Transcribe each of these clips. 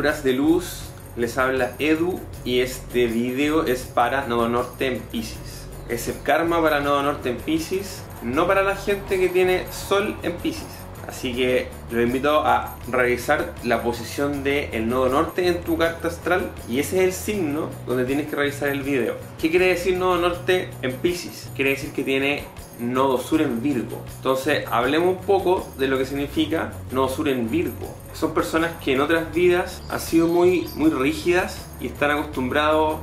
Criaturas de luz, les habla Edu y este video es para Nodo Norte en Piscis. Es el karma para Nodo Norte en Piscis, no para la gente que tiene Sol en Piscis. Así que los invito a revisar la posición del Nodo Norte en tu carta astral y ese es el signo donde tienes que revisar el video. ¿Qué quiere decir Nodo Norte en Piscis? Quiere decir que tiene Nodo Sur en Virgo. Entonces hablemos un poco de lo que significa Nodo Sur en Virgo. Son personas que en otras vidas han sido muy rígidas y están acostumbradas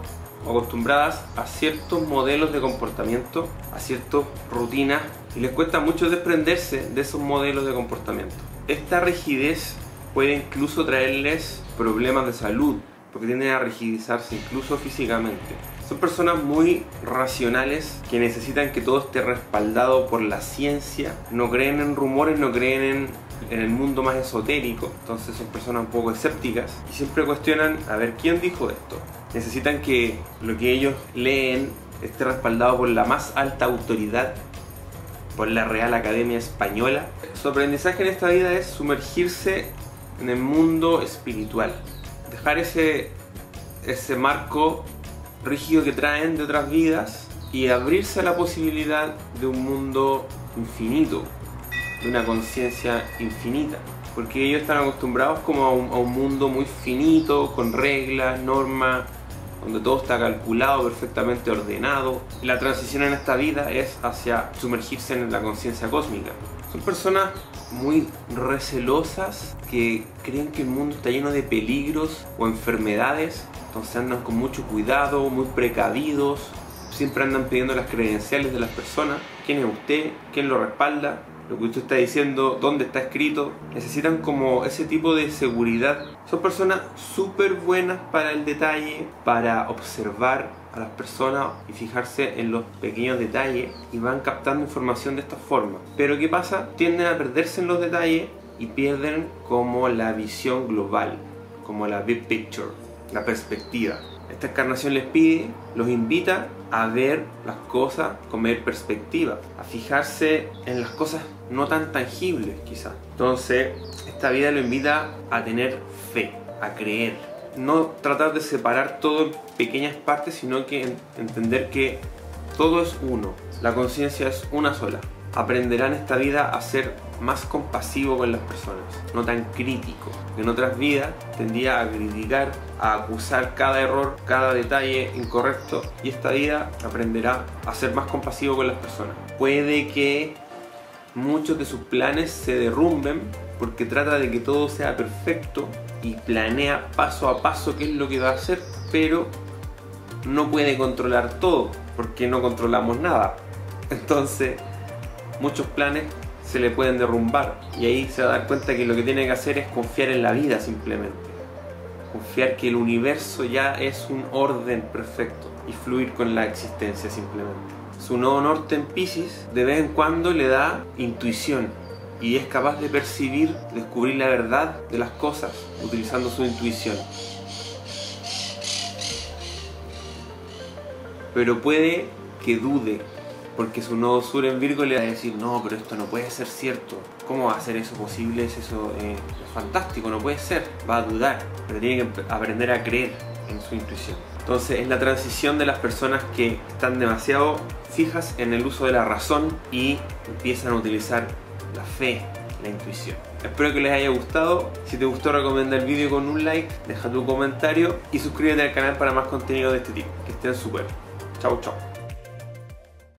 a ciertos modelos de comportamiento, a ciertas rutinas, y les cuesta mucho desprenderse de esos modelos de comportamiento. Esta rigidez puede incluso traerles problemas de salud, porque tienden a rigidizarse incluso físicamente. Son personas muy racionales que necesitan que todo esté respaldado por la ciencia, no creen en rumores, no creen en el mundo más esotérico, entonces son personas un poco escépticas y siempre cuestionan a ver quién dijo esto. Necesitan que lo que ellos leen esté respaldado por la más alta autoridad, por la Real Academia Española. Su aprendizaje en esta vida es sumergirse en el mundo espiritual, dejar ese marco rígido que traen de otras vidas y abrirse a la posibilidad de un mundo infinito, de una conciencia infinita, porque ellos están acostumbrados como a un mundo muy finito, con reglas, normas, donde todo está calculado, perfectamente ordenado. La transición en esta vida es hacia sumergirse en la conciencia cósmica. Son personas muy recelosas que creen que el mundo está lleno de peligros o enfermedades, entonces andan con mucho cuidado, muy precavidos, siempre andan pidiendo las credenciales de las personas. ¿Quién es usted? ¿Quién lo respalda? Lo que usted está diciendo, ¿dónde está escrito? Necesitan como ese tipo de seguridad. Son personas súper buenas para el detalle, para observar a las personas y fijarse en los pequeños detalles y van captando información de esta forma. Pero ¿qué pasa? Tienden a perderse en los detalles y pierden como la visión global, como la big picture, la perspectiva. Esta encarnación los invita a ver las cosas con mayor perspectiva, a fijarse en las cosas no tan tangibles quizás. Entonces esta vida lo invita a tener fe, a creer, no tratar de separar todo en pequeñas partes, sino que entender que todo es uno, la conciencia es una sola. Aprenderán esta vida a ser más compasivo con las personas, no tan crítico. En otras vidas tendía a criticar, a acusar cada error, cada detalle incorrecto, y esta vida aprenderá a ser más compasivo con las personas. Puede que muchos de sus planes se derrumben porque trata de que todo sea perfecto y planea paso a paso qué es lo que va a hacer, pero no puede controlar todo porque no controlamos nada. Entonces muchos planes se le pueden derrumbar y ahí se va a dar cuenta que lo que tiene que hacer es confiar en la vida simplemente. Confiar que el universo ya es un orden perfecto y fluir con la existencia simplemente. Su Nodo Norte en Piscis de vez en cuando le da intuición y es capaz de percibir, descubrir la verdad de las cosas utilizando su intuición. Pero puede que dude, porque su Nodo Sur en Virgo le va a decir: no, pero esto no puede ser cierto, ¿cómo va a ser eso posible? Es fantástico, no puede ser. Va a dudar, pero tiene que aprender a creer en su intuición. Entonces es la transición de las personas que están demasiado fijas en el uso de la razón y empiezan a utilizar la fe, la intuición. Espero que les haya gustado. Si te gustó, recomienda el vídeo con un like, deja tu comentario y suscríbete al canal para más contenido de este tipo. Que estén súper. Chau, chau.